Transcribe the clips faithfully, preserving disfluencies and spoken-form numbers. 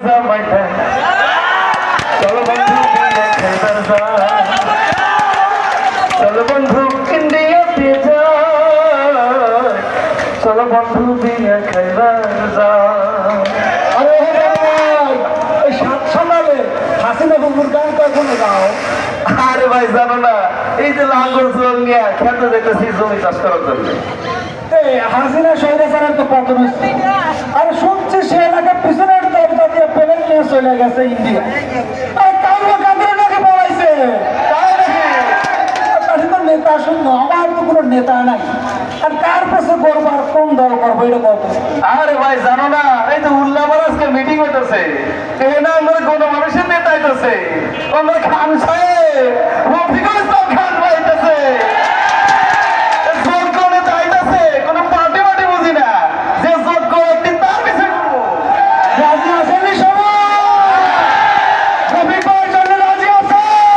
চলো বন্ধু চলো বন্ধু ইন্ডিয়াতে যাই চলো বন্ধু বিয়ে খাইবার ওই সাত সকালে হাসিনা বন্ধুর গান কখনো গাও। আরে ভাই জানো না এই যে লাঙ্গল জল নিয়ে খেতে যেতেছি জমি চাষ করার জন্য। হাসিনা শহীদাচারের তো পতন হচ্ছে আর শুনছি সে এলাকার পিছনের দরজা দিয়ে প্লেন নিয়ে চলে গেছে ইন্ডিয়া। আর কাউকে কাদের নাকি পড়াইছে নেতা শূন্য আমার তো কোনো নেতা নাই আর কার পাশে করবো আর কোন দল করবো এটা কত। আরে ভাই জানো না এই যে উল্লাপার আজকে মিটিং হইতেছে এখানে আমরা কোনো মানুষের নেতা হইতেছে আমরা খান সাহেব রফিকুল ইসলাম খান হইতেছে যোগ্য নেতা হইতেছে কোনো পার্টি পার্টি বুঝি না যে যোগ্য ব্যক্তি তার পিছনে রাজি আছেন সবাই রফিক ভাইয়ের জন্য রাজি আছে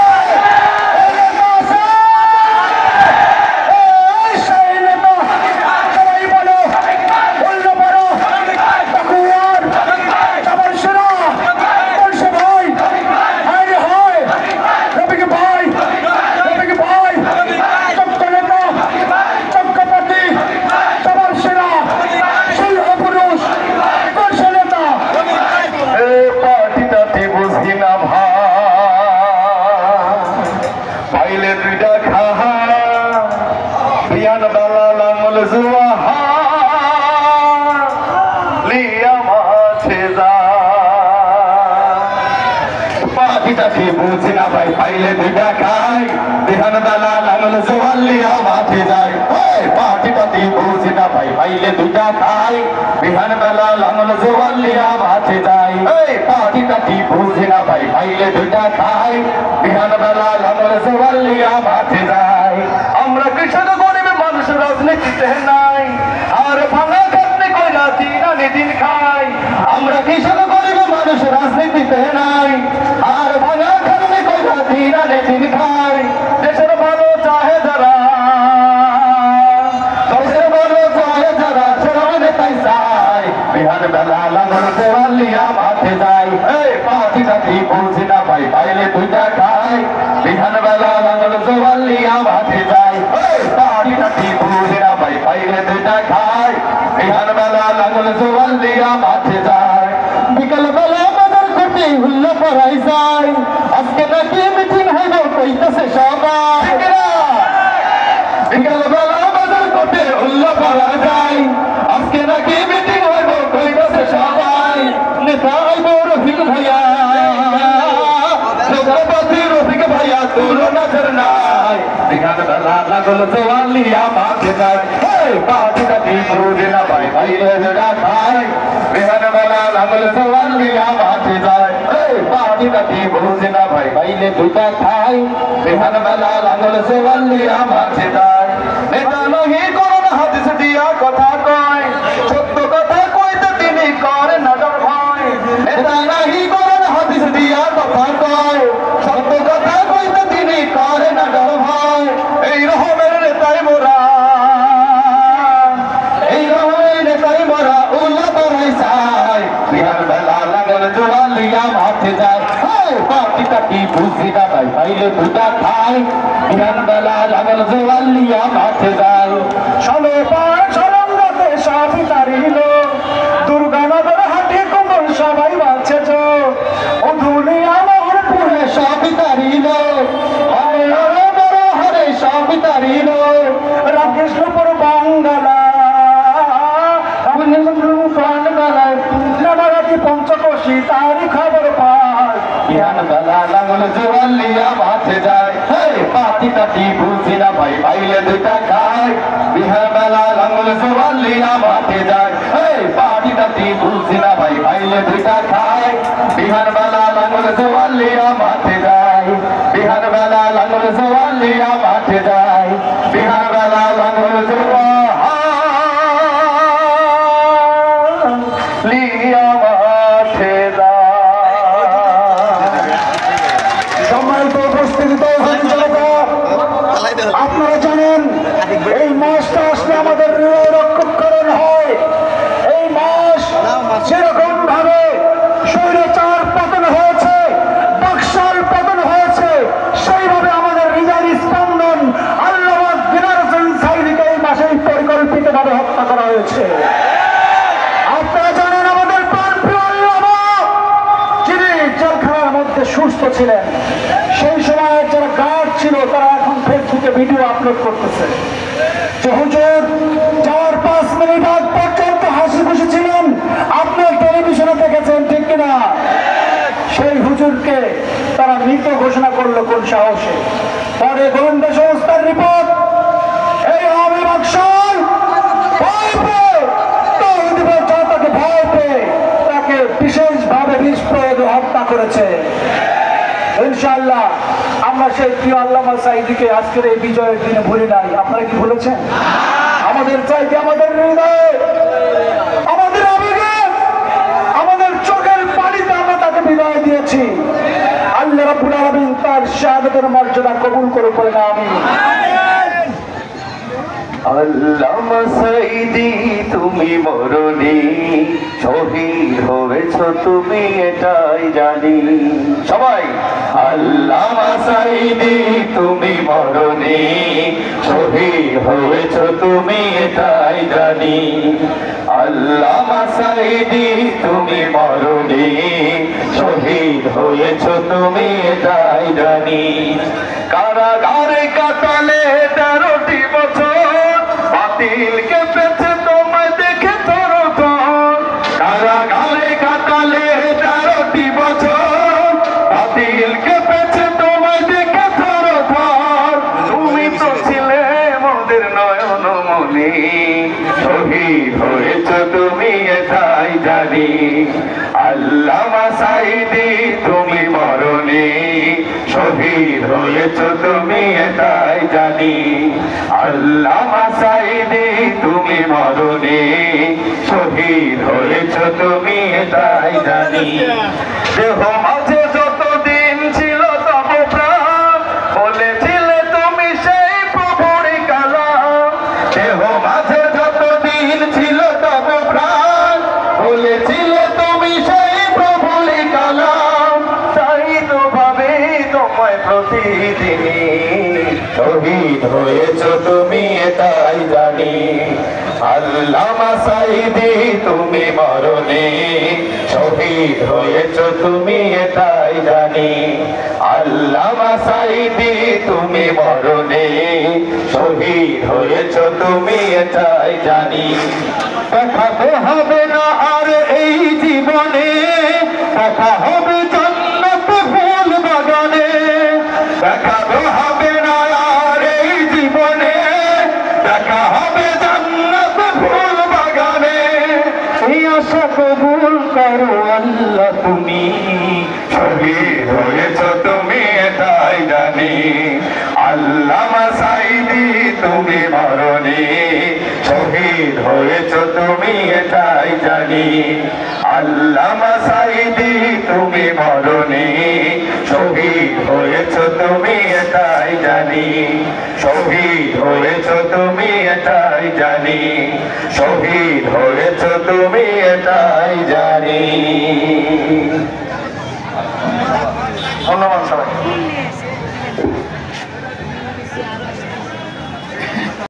বুঝি না ভাই পাইলে দুইটা খাই বিহান বেলা লাঙল জোয়ালিয়া মাঠে যায় পাটি পাটি বুঝি না ভাই পাইলে দুইটা খাই বিহান বেলা লাঙল জোয়ালিয়া মাঠে যায় পাটি পাটি বুঝি না ভাই পাইলে দুইটা খাই বিহান বেলা লাঙল জোয়ালিয়া মাঠে যায়। আমরা কৃষক গরিব মানুষ রাজনীতিতে নাই আর ভাঙা কাটনে কইলা দিন আনে দিন খাই। আমরা কৃষক গরিব মানুষ রাজনীতিতে নাই আর ভাঙা কাটনে কইলা দিন আনে দিন খাই। দেশের ভালো চাহে যারা দেশের ভালো চাহে যারা সেরা নেতাই চাই বিহান বেলা লাঙল জোয়ালিয়া মাঠে যায় পাটি কাটি বুঝি না ভাই পাইলে দুইটা খাই বিহান বেলা লাঙল জোয়ালিয়া মাঠে যায় পাটি কাটি বুঝি না ভাই পাইলে দুইটা খাই বিহান বেলা লাঙল জোয়ালিয়া মাঠে যায়। বিকাল বেলা বাজার করতে হুল্লা পড়াই যায় আজকে নাকি মিটিং হইব কইতেছে সবাই বিকাল বেলা বাজার করতে হুল্লা পড়া যায় আজকে নাকি মিটিং হইব কইতেছে সবাই নেতা আইব রফিক ভাইয়া সভাপতি রফিক ভাইয়া তোর নজর নাই বিকাল বেলা লাগল জোয়ালিয়া মাঠে যায় পাটি কাটি বুঝি না ভাই ভাইলে জোড়া খাই বিহান বেলা লাগল জোয়ালিয়া মাঠে যায় পাটি কাটি বুঝি না ভাই ভাইলে দুটা খাই বিহান বেলা লাগল জোয়ালিয়া মাঠে যায়। নেতা নহি করোনা হাদিস দিয়া কথা কয় সত্য কথা কইতে তিনি করে না ডর ভয়। নেতা নহি করোনা হাদিস দিয়া কথা কয় সত্য কথা কইতে তিনি করে না ডর ভয়। এই রকমের নেতাই মোরা এই রকমের নেতাই মোরা উল্লা পড়াই চাই বিহান বেলা লাগল জোয়ালিয়া মাঠে যায় পাটি কাটি বুঝি না ভাই পাইলে দুটা খাই বিহান বেলা লাগল জোয়ালিয়া মাঠে যায়। ষোলো পার সরঙ্গতে সবই তারিল দুর্গানগর হাটে কোমল সবাই বাঁচে ও দুনিয়া মোহর পুরে সবই তারিল বড় হরে সবই তারিল রামকৃষ্ণপুর বাঙ্গালা বাংলায় পঞ্চকোশী তারই খবর পায় বিহান বেলা লাগল জোয়ালিয়া মাঠে যায় পাটি কাটি বুঝি না ভাই পাইলে দুইটা খাই বিহান বেলা লাগল জোয়ালিয়া মাঠে যায় পাটি কাটি বুঝি না ভাই পাইলে দুইটা খাই বিহান বেলা লাগল জোয়ালিয়া মাঠে যায় বিহান বেলা লাগল জোয়ালিয়া মাঠে যায় বিহান বেলা লাগল জোয়ালিয়া মাঠে যায়। আপনারা জানেন এই মাসটা আসলে আমাদের রক্ষকরণ হয়। এই মাস যেরকম ভাবে স্বৈরাচার অসুস্থ ছিলেন, সেই সময় যারা গার্ড ছিল তারা এখন ফেসবুকে ভিডিও আপলোড করতেছে যে হুজুর চার পাঁচ মিনিট আগ পর্যন্ত হাসি খুশি ছিলেন, আপনার টেলিভিশনে দেখেছেন, ঠিক কিনা? সেই হুজুরকে তারা মৃত ঘোষণা করলো কোন সাহসে? পরে গোয়েন্দা সংস্থার রিপোর্ট, এই আওয়ামী বাকশাল ভয় পেয়ে তৌহিদের জনতাকে ভয় পেয়ে তাকে বিশেষভাবে বিষ প্রয়োগে হত্যা করেছে। ইনশাআল্লাহ আমরা সেই প্রিয় আল্লামা সাঈদীকে আজকের এই বিজয়ের দিনে ভুলি নাই। আপনারা কি ভুলেছেন? আমাদের চাইতে আমাদের হৃদয়ে, আমাদের আবেগে, আমাদের চোখের পানিতে আমরা তাকে বিদায় দিয়েছি। আল্লাহ রাব্বুল আলামিন তার শাহাদাতের মর্যাদা কবুল করে বলেন আমিন। আল্লামা সাঈদী তুমি মরণি, শহীদ হয়েছ তুমি এটাই জানি। সবাই আল্লামা সাঈদী তুমি মরণি, শহীদ হয়েছ তুমি এটাই জানি। আল্লামা সাঈদী তুমি মরণি, শহীদ হয়েছ তুমি এটাই জানি। কারাগারে কাটালে তেরোটি বছর, বাতিল কেঁপেছে তোমায় দেখে তোর ঘর। কারাগারে কাটালে তেরোটি বছর, বাতিল কেঁপেছে তোমায় দেখে তোর ঘর। তুমি তো ছিলে মোদের নয়ন মনি, শহীদ হয়েছ তুমি এটাই জানি। আল্লামা সাঈদী তুমি মরণি, শহীদ হয়েছ তুমি এটাই জানি। আল্লামা সাঈদী তুমি মরণি, শহীদ হয়েছ তুমি এটাই জানি। দেহ মাঝে যতদিন ছিল তব প্রাণ, বলেছিলে তুমি সেই প্রভুর কালাম। দেহ মাঝে যতদিন ছিল তব প্রাণ, বলেছিলে তুমি সেই প্রভুর কালাম। তাই তো ভাবে তোমায় প্রতিদিনই, শহীদ হয়েছ তুমি এটাই জানি। আল্লামা সাঈদী তুমি মরণি, শহীদ হয়েছ তুমি এটাই জানি। আল্লামা সাঈদী তুমি মরণি, শহীদ হয়েছ তুমি এটাই জানি। দেখা তো হবে না আর এই জীবনে, দেখা হবে জান্নাত ফুল বাগানে। দেখা তো হবে না আর এই জীবনে, দেখা হবে জান্নাত ফুল বাগানে। এই আশা কবুল করো আল্লাহ তুমি, শহীদ হয়েছ তুমি এটাই জানি। আল্লামা সাঈদী তুমি মরণি, শহীদ হয়েছ তুমি এটাই জানি। আল্লামা সাঈদী তুমি মরণি, শহীদ হয়েছ তুমি এটাই জানি। শহীদ হয়েছ তুমি এটাই জানি। শহীদ হয়েছ তুমি এটাই জানি। ধন্যবাদ সবাই।